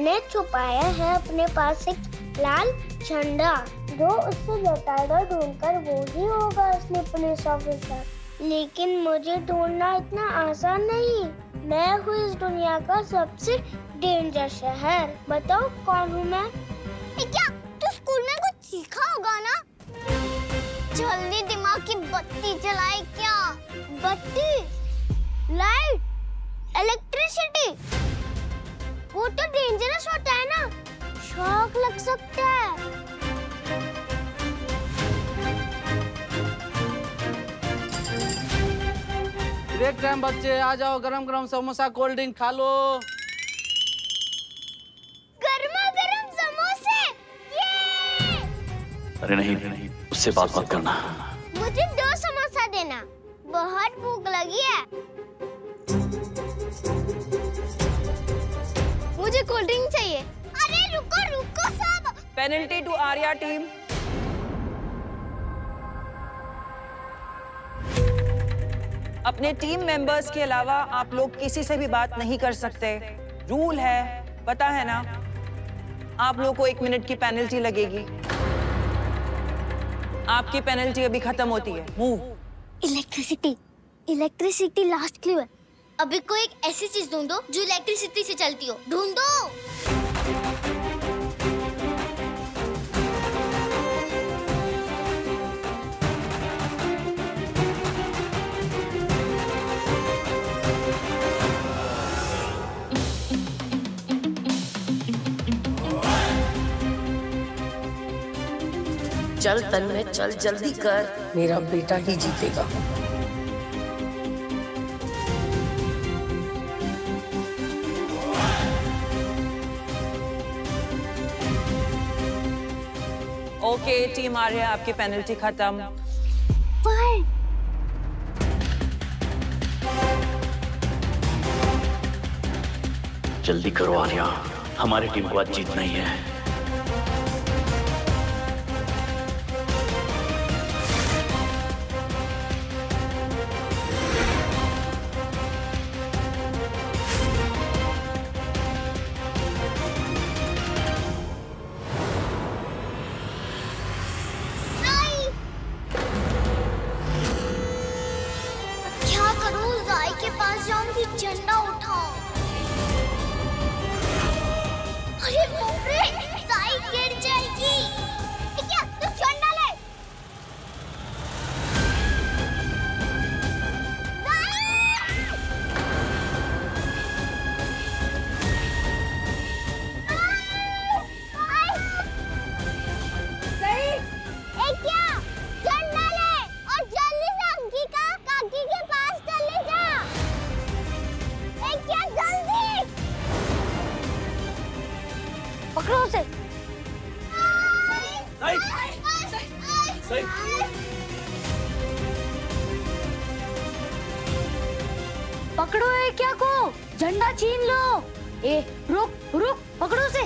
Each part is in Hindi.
मैंने छुपाया है अपने पास एक लाल झंडा, जो उससे बताएगा ढूंढकर वो ही होगा असली पुलिस ऑफिसर। लेकिन मुझे ढूंढना इतना आसान नहीं। मैं हूँ इस दुनिया का सबसे डेंजर शहर। बताओ कौन हूँ मैं? क्या तू स्कूल में कुछ सीखा होगा ना? जल्दी दिमाग की बत्ती जलाए। क्या बत्ती? Light, electricity. वो तो डेंजरस होता है ना, शॉक लग सकता है। ब्रेक टाइम बच्चे, आ जाओ, गरम गरम समोसा कोल्ड ड्रिंक खा लो। गर्मा गरम समोसे। ये! अरे नहीं, उससे बात मत करना। मुझे 2 समोसा देना, बहुत भूख लगी है। मुझे कोल्ड ड्रिंक चाहिए। अरे रुको रुको सब। Penalty to Arya team. अपने टीम मेंबर्स के अलावा आप लोग किसी से भी बात नहीं कर सकते। रूल है, पता है ना? आप लोग को 1 मिनट की पेनल्टी लगेगी। आपकी पेनल्टी अभी खत्म होती है। Move. Electricity, electricity last clue है। अभी कोई एक ऐसी चीज ढूंढो जो इलेक्ट्रिसिटी से चलती हो। ढूंढो। चल तन्मय, चल जल्दी कर, मेरा बेटा ही जीतेगा। ओके टीम आर्या, आपकी पेनल्टी खत्म। जल्दी करो आर्या, हमारी टीम को आज जीतना ही है। झंडा उठाओ। अरे बाप रे, साई गिर जाएगी। क्या तू झंडा ले। सही। क्या झंडा ले और जल्दी से अंकी का काकी के पास चले जा। क्या जल्दी पकड़ो उसे। पकड़ो है क्या को, झंडा छीन लो। ए रुक रुक, पकड़ो उसे।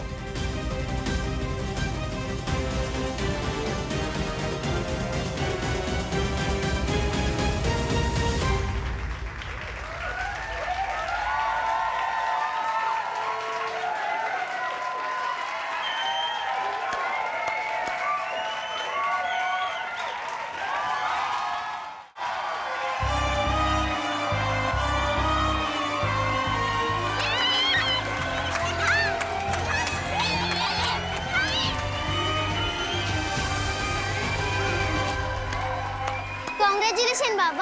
कांग्रेचुलेशन बाबा,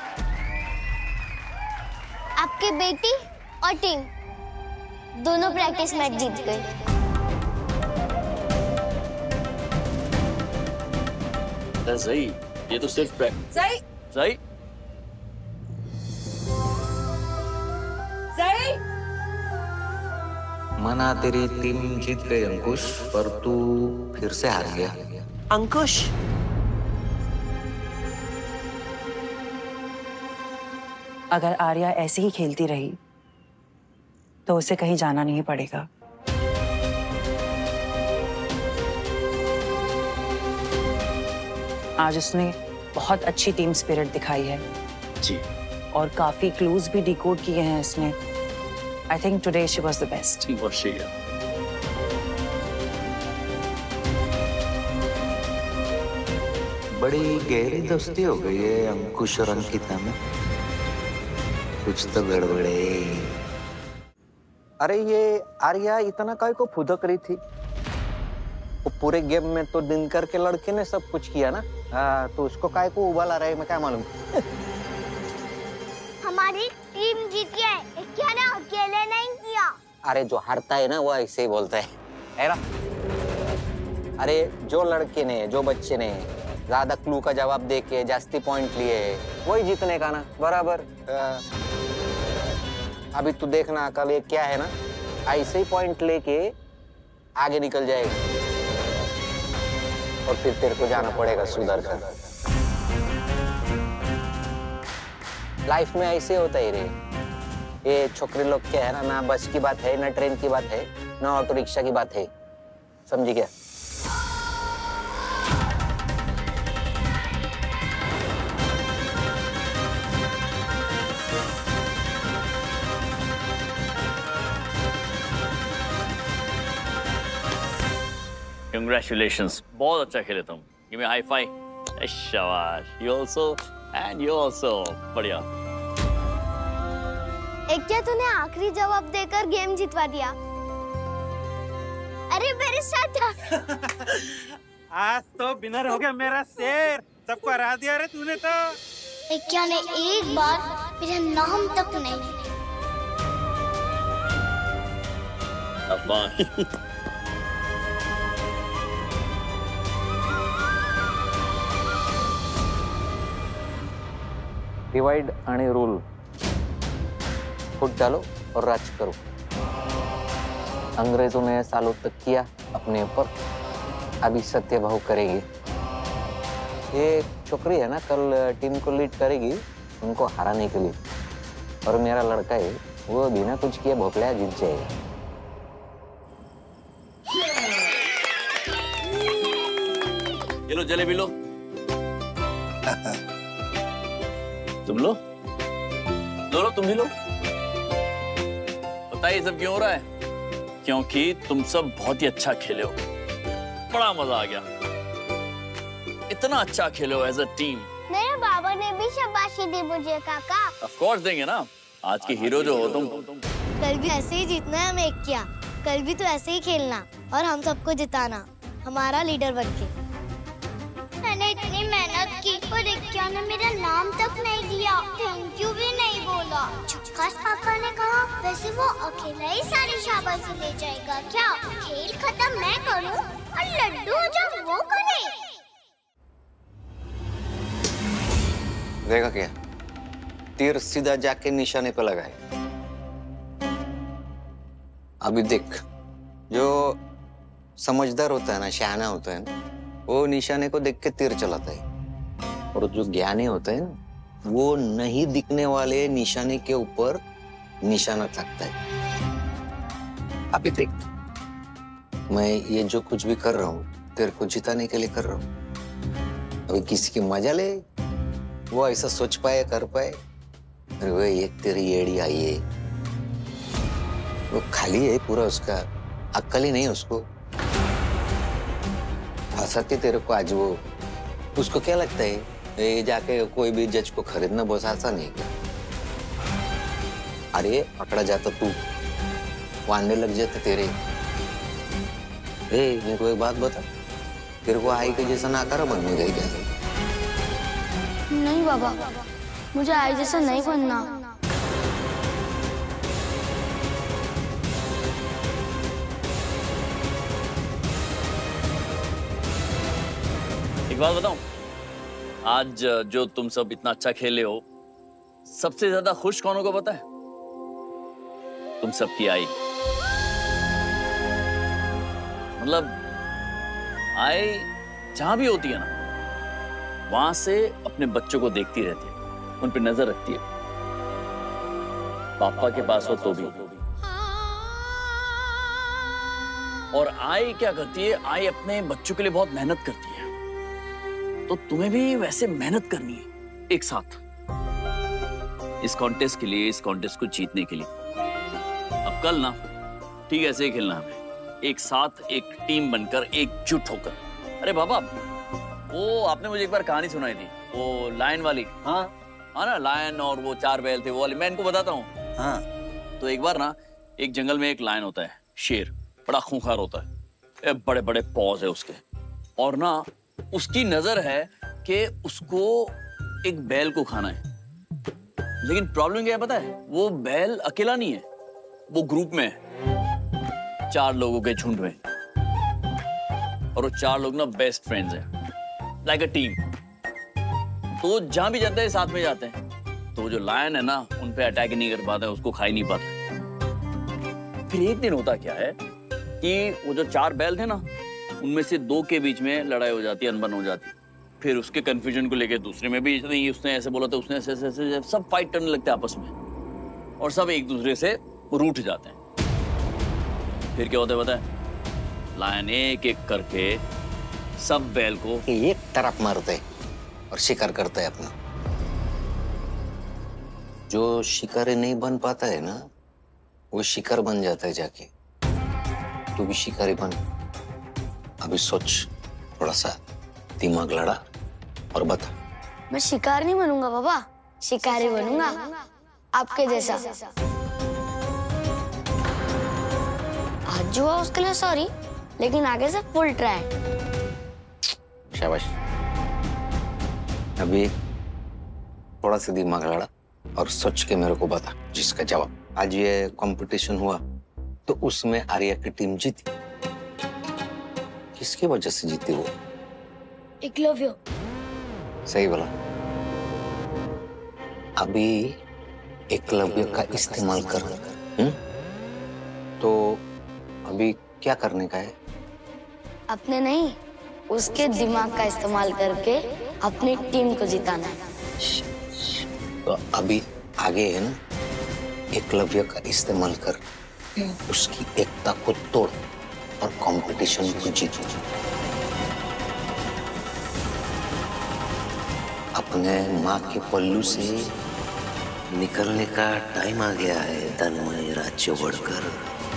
आपकी बेटी और टीम दोनों प्रैक्टिस मैच जीत गई। सही, ये तो सिर्फ सही सही सही। मना तेरी टीम जीत गई अंकुश, पर तू फिर से हार गया। अंकुश, अगर आर्या ऐसे ही खेलती रही तो उसे कहीं जाना नहीं पड़ेगा। आज उसने बहुत अच्छी टीम स्पिरिट दिखाई है जी, और काफी क्लूज भी डिकोड किए हैं इसने। I think today she was the best. बहुत सही है। बड़ी गहरी दोस्ती हो गई है अंकुश और अंकिता में। कुछ तो गड़बड़ है। अरे ये आर्या इतना काय को फुदक रही थी? वो पूरे गेम में तो दिनकर के लड़के ने सब कुछ किया ना। हाँ, तो उसको काय को उबाला रहा है, मैं क्या मालूम। हमारी टीम जीती है, क्या ना अकेले नहीं किया। अरे जो हारता है ना वो ऐसे ही बोलता है ना? अरे जो लड़के ने, जो बच्चे ने ज्यादा क्लू का जवाब देके जास्ती पॉइंट लिए वही जीतने का ना, बराबर। अभी तू देखना कल ये क्या है ना, ऐसे ही पॉइंट लेके आगे निकल जाएगा और फिर तेरे को जाना पड़ेगा सुधर कर। लाइफ में ऐसे होता ही रे। ये छोकरे लोग क्या है ना बस की बात है, ना ट्रेन की बात है, ना ऑटो रिक्शा की बात है, समझी क्या? Congratulations, बहुत अच्छा खेले तुम। Give me a high five. शाबाश। You also and you also। बढ़िया। एक क्या तूने आखिरी जवाब देकर गेम जितवा दिया। अरे मेरे साथ आज तो विनर हो गया मेरा शेर। सबको हरा दिया रे तूने तो। एक क्या ने एक बार मेरा नाम तक नहीं लिया। डिवाइड आणि रूल फुट डालो और राज करो। अंग्रेजों ने सालों तक किया अपने ऊपर, अभी सत्य भाव करेगी। ये छोकरी है ना कल टीम को लीड करेगी उनको हराने के लिए, और मेरा लड़का है वो बिना कुछ किए भोपला जीत जाएगा। ये लो जलेबी लो। तुम लो तुम भी लो। बताइए सब क्यों हो रहा है? क्योंकि तुम सब बहुत ही अच्छा खेले हो, बड़ा मजा आ गया। इतना अच्छा खेले हो एज अ टीम। मेरे बाबा ने भी शाबाशी दी मुझे काका। ऑफ कोर्स देंगे ना, आज के हीरो जो हो तुम। कल भी ऐसे ही जीतना है हमें क्या? कल भी तो ऐसे ही खेलना और हम सबको जिताना, हमारा लीडर बनके। मैंने इतनी मेहनत की पर क्या ने मेरा नाम तक नहीं लिया, थैंक यू भी नहीं बोला। झक्कास पापा ने कहा वैसे वो अकेला ही सारी शाबाशी ले जाएगा क्या? खेल खत्म मैं करूं और लड्डू जब वो करे। देखा क्या? तीर सीधा जाके निशाने पे लगा है। अभी देख, जो समझदार होता है ना, शहाना होता है ना, वो निशाने को देख के तीर चलाता है, और जो ज्ञानी होता है ना वो नहीं दिखने वाले निशाने के ऊपर निशाना ताकता है। अभी देख, मैं ये जो कुछ भी कर रहा हूँ तेरे को जिताने के लिए कर रहा हूँ। अभी किसी की मजा ले, वो ऐसा सोच पाए कर पाए, अरे वो एक तेरी एड़ी आई है, वो खाली है पूरा, उसका अक्ल ही नहीं उसको। सत्य तेरे को आज वो, उसको क्या लगता है ये जाके कोई भी जज को खरीदना बहुत आसान नहीं क्या? अरे पकड़ा जाता तू, वांडे लग जाते तेरे। मेरे को एक बात बता, तेरे को आई के जैसा नाकारा बनने गई क्या? नहीं बाबा, मुझे आई जैसा नहीं बनना। एक बात बताऊं, आज जो तुम सब इतना अच्छा खेले हो, सबसे ज्यादा खुश कौन होगा पता है? तुम सबकी आई। मतलब आई जहां भी होती है ना, वहां से अपने बच्चों को देखती रहती है, उन पर नजर रखती है। पापा के पास हो तो भी। और आई क्या करती है? आई अपने बच्चों के लिए बहुत मेहनत करती है, तो तुम्हें भी वैसे मेहनत करनी है एक साथ, इस कॉन्टेस्ट के लिए, इस कॉन्टेस्ट को जीतने के लिए। अब कल ना ठीक ऐसे ही खेलना हमें, एक साथ, एक टीम बनकर, एकजुट होकर। अरे बाबा, वो आपने मुझे एक बार कहानी सुनाई थी, वो लायन वाली। हाँ हाँ ना, लायन और वो 4 बैल थे वो वाली, मैं इनको बताता हूँ। हाँ। तो एक बार ना एक जंगल में एक लायन होता है, शेर, बड़ा खूंखार होता है, बड़े बड़े पॉज है उसके, और ना उसकी नजर है कि उसको एक बैल को खाना है। लेकिन प्रॉब्लम क्या है पता है? वो बैल अकेला नहीं है, वो ग्रुप में है, 4 लोगों के झुंड में, और वो 4 लोग ना बेस्ट फ्रेंड्स हैं, लाइक अ टीम। तो जहां भी जाते हैं साथ में जाते हैं। तो जो लायन है ना उन पे अटैक नहीं कर पाता है, उसको खा ही नहीं पाता। फिर एक दिन होता क्या है कि वो जो 4 बैल थे ना, उनमें से 2 के बीच में लड़ाई हो जाती है, अनबन हो जाती है। फिर उसके कंफ्यूजन को लेके दूसरे में भी, नहीं उसने ऐसे बोला था, उसने ऐसे, सब फाइट करने लगते हैं आपस में, और सब एक दूसरे से रूठ जाते हैं। फिर क्या होता है पता है? लायन एक एक करके सब बैल को एक तरफ मारते और शिकार करते है अपना। जो शिकारी नहीं बन पाता है ना, वो शिकार बन जाता है जाके। तू भी शिकारी बन। अभी सोच, थोड़ा सा दिमाग लड़ा और बता। मैं शिकार नहीं बनूंगा बाबा, शिकारी बनूंगा आपके जैसा। आज जो हुआ उसके लिए सॉरी, लेकिन आगे से फुल ट्राई। शाबाश। अभी थोड़ा सा दिमाग लड़ा और सोच के मेरे को बता जिसका जवाब। आज ये कंपटीशन हुआ तो उसमें आर्या की टीम जीती, किसकी वजह से जीती वो? एकलव्य। सही बोला। अभी एकलव्य का इस्तेमाल कर। तो अभी क्या करने का है? अपने नहीं, उसके दिमाग का इस्तेमाल करके अपनी टीम को जिताना है। तो अभी आगे है ना, एकलव्य का इस्तेमाल कर, उसकी एकता को तोड़ और कंपटीशन को जीत। अपने माँ के पल्लू से निकलने का टाइम आ गया है, तन्मय राज्य बढ़कर।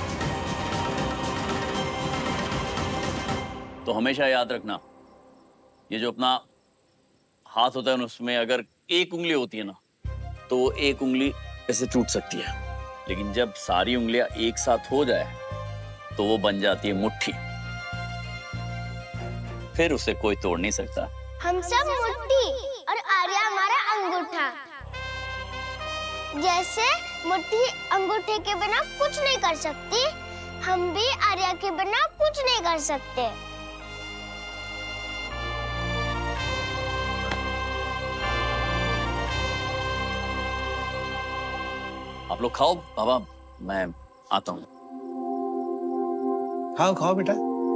तो हमेशा याद रखना, ये जो अपना हाथ होता है ना, उसमें अगर एक उंगली होती है ना, तो एक उंगली ऐसे टूट सकती है, लेकिन जब सारी उंगलियां एक साथ हो जाए तो वो बन जाती है मुट्ठी। फिर उसे कोई तोड़ नहीं सकता। हम सब मुट्ठी और आर्या हमारा अंगूठा। जैसे मुट्ठी अंगूठे के बिना कुछ नहीं कर सकती, हम भी आर्या के बिना कुछ नहीं कर सकते। आप लोग खाओ, बाबा मैं आता हूँ। खाओ खाओ बेटा।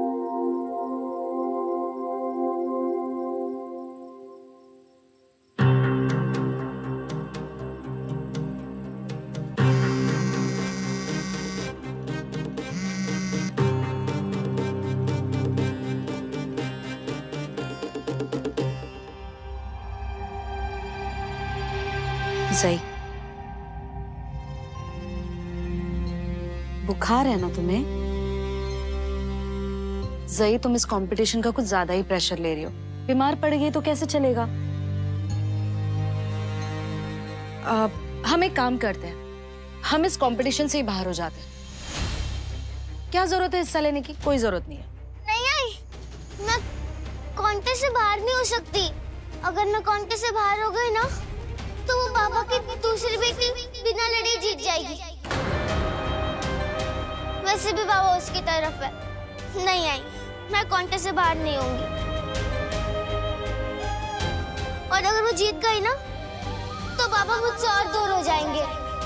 सही। बुखार है ना तुम्हें? जई, तुम इस कंपटीशन का कुछ ज्यादा ही प्रेशर ले रही हो। बीमार पड़ गई तो कैसे चलेगा? हम एक काम करते हैं, हम इस कंपटीशन से ही बाहर हो जाते हैं। क्या जरूरत है हिस्सा लेने की? कोई जरूरत नहीं है। नहीं आई, मैं कॉन्टेस्ट से बाहर नहीं हो सकती। अगर मैं कॉन्टेस्ट से बाहर हो गई ना, तो वो बाबा की दूसरी बेटी बिना लड़े जीत जाएगी। वैसे भी बाबा उसकी तरफ है। नहीं आई, मैं कॉन्टेस्ट से बाहर नहीं होंगी। और अगर वो जीत गई ना, तो बाबा मुझसे और दूर हो जाएंगे।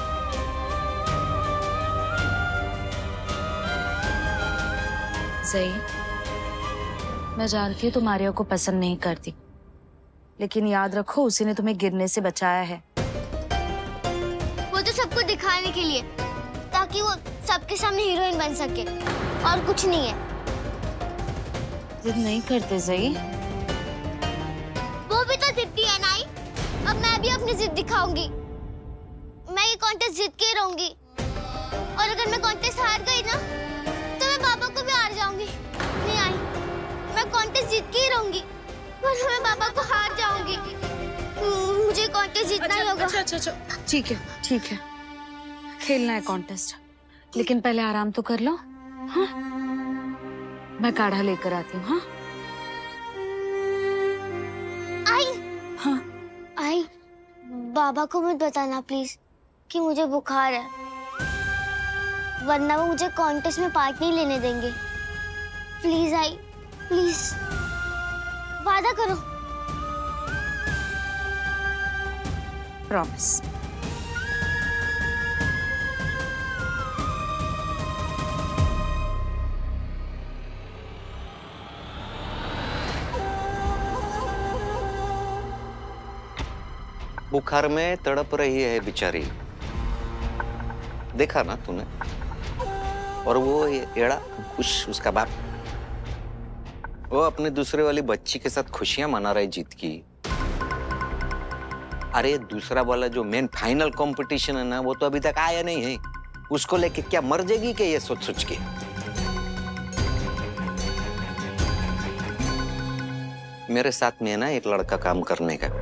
सही, मैं जानती हूँ तुम आर्या को पसंद नहीं करती, लेकिन याद रखो उसी ने तुम्हें गिरने से बचाया है। वो तो सबको दिखाने के लिए, ताकि वो सबके सामने हीरोइन बन सके, और कुछ नहीं है। जिद नहीं करते सही। वो भी तो जिद्दी है नाई। अब मैं भी अपनी जिद दिखाऊंगी। मैं ये कॉन्टेस्ट जीत के रहूंगी, और अगर मैं कॉन्टेस्ट हार गई ना, तो मैं बाबा को भी हार जाऊंगी। नहीं आई, मैं कॉन्टेस्ट जीत के ही रहूंगी। पर मैं पापा को हार जाऊंगी। मुझे कॉन्टेस्ट जीतना ही होगा। अच्छा, ठीक है, खेलना है कॉन्टेस्ट, लेकिन पहले आराम तो कर लो। हाँ, मैं काढ़ा लेकर आती हूँ। हाँ आई, बाबा को मत बताना प्लीज कि मुझे बुखार है, वरना वो मुझे कॉन्टेस्ट में पार्ट नहीं लेने देंगे। प्लीज आई, प्लीज वादा करो। प्रॉमिस। बुखार में तड़प रही है बेचारी, देखा ना तूने? और वो एड़ा कुछ उसका बाप, वो अपने दूसरे वाली बच्ची के साथ खुशियां मना रही जीत की। अरे दूसरा वाला जो मेन फाइनल कंपटीशन है ना, वो तो अभी तक आया नहीं है। उसको लेके क्या मर जाएगी क्या ये सोच सोच के? मेरे साथ में है ना एक लड़का काम करने का,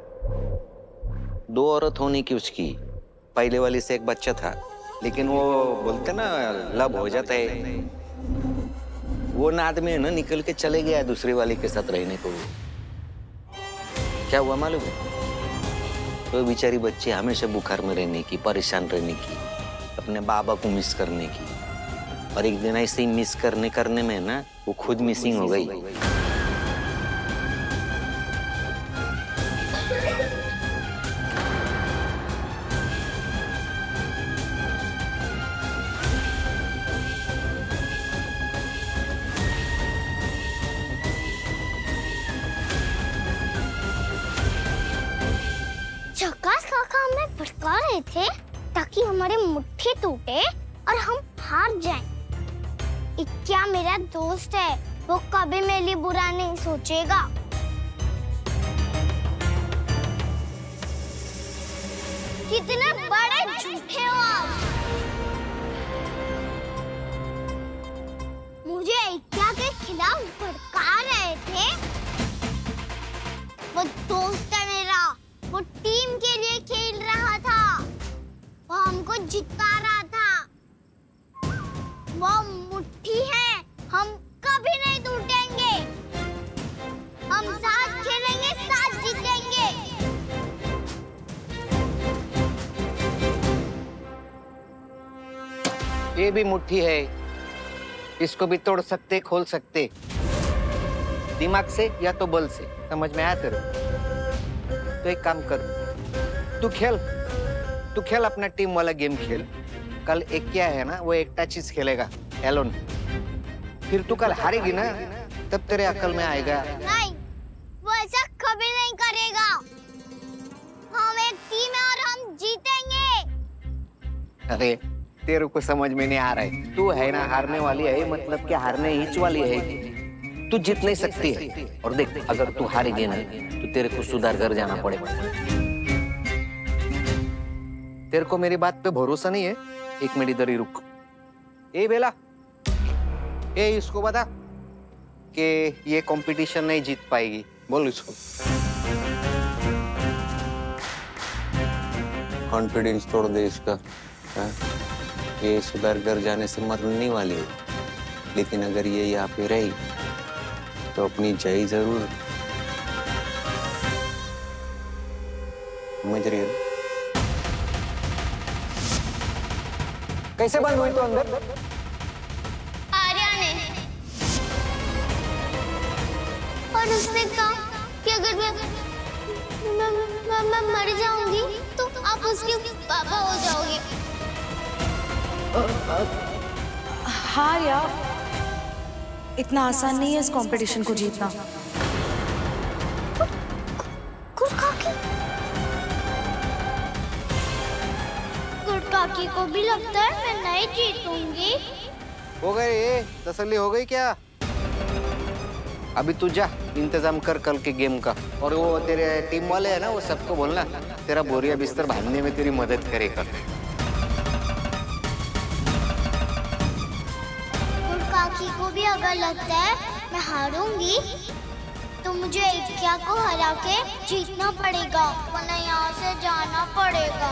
2 औरत होने की उसकी। पहले वाली से एक बच्चा था, लेकिन वो बोलते ना लब हो जाता है, वो नाद में ना निकल के चले गया दूसरी वाली के साथ रहने को। क्या हुआ मालूम है? तो बेचारी बच्ची हमेशा बुखार में रहने की, परेशान रहने की, अपने बाबा को मिस करने की। और एक दिन ऐसे ही मिस करने में ना वो खुद मिसिंग हो गई। भटका रहे थे ताकि हमारे मुट्ठी टूटे और हम हार जाएं। क्या मेरा दोस्त है, वो कभी मेरे लिए बुरा नहीं सोचेगा। कितने बड़े झूठे हो आप। मुझे क्या के खिलाफ भड़का रहे थे। वो दोस्त है मेरा, वो टीम के लिए खेल रहा था, वो हमको जिता रहा था। वो मुट्ठी है, हम कभी नहीं टूटेंगे। हम साथ खेलेंगे, साथ जीतेंगे। ये भी मुट्ठी है, इसको भी तोड़ सकते, खोल सकते, दिमाग से या तो बल से। समझ में आया तेरे? तो एक काम कर, तू खेल अपना टीम वाला गेम खेल। कल एक क्या है ना, वो एकटा चीज खेलेगा एलोन। फिर तू कल हारेगी ना, तब तेरे अकल में आएगा। नहीं, वो ऐसा कभी नहीं करेगा। हम एक टीम है और हम जीतेंगे। अरे तेरे को समझ में नहीं आ रहा है। तू है ना हारने वाली है, मतलब क्या हारने ही वाली है। तू जीत नहीं सकती है। और देख, अगर तू हारेगी ना तो तेरे को सुधार कर जाना पड़ेगा। तेरे को मेरी बात पे भरोसा नहीं है? एक मिनट इधर ही रुक। ए बेला, ए इसको बता कि ये कंपटीशन नहीं जीत पाएगी। बोल इसको। कॉन्फिडेंस तोड़ दे इसका। ये सुधार कर जाने से मरने नहीं वाली है, लेकिन अगर ये यहाँ पे रही तो अपनी जय जरूर। समझ रही है? कैसे बंद हुई तो अंदर? आर्या ने। और उसने कहा कि अगर मैं मर जाऊंगी तो आप उसके पापा हो जाओगे। हाँ यार, इतना आसान नहीं है इस कंपटीशन को जीतना। काकी को भी लगता है मैं नहीं जीतूंगी। हो गई तसल्ली हो गई क्या? अभी तू जा, इंतजाम कर कल के गेम का। और वो तेरे टीम वाले है ना, वो सबको बोलना तेरा बोरिया बिस्तर बांधने में तेरी मदद करेगा। और काकी को भी अगर लगता है मैं हारूंगी तो मुझे एकया को हरा के जीतना पड़ेगा, वरना यहाँ से जाना पड़ेगा।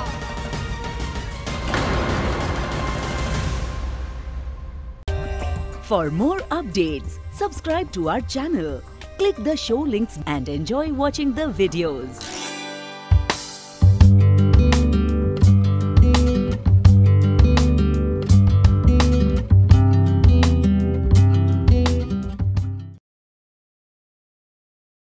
For more updates, subscribe to our channel, click the show links and enjoy watching the videos.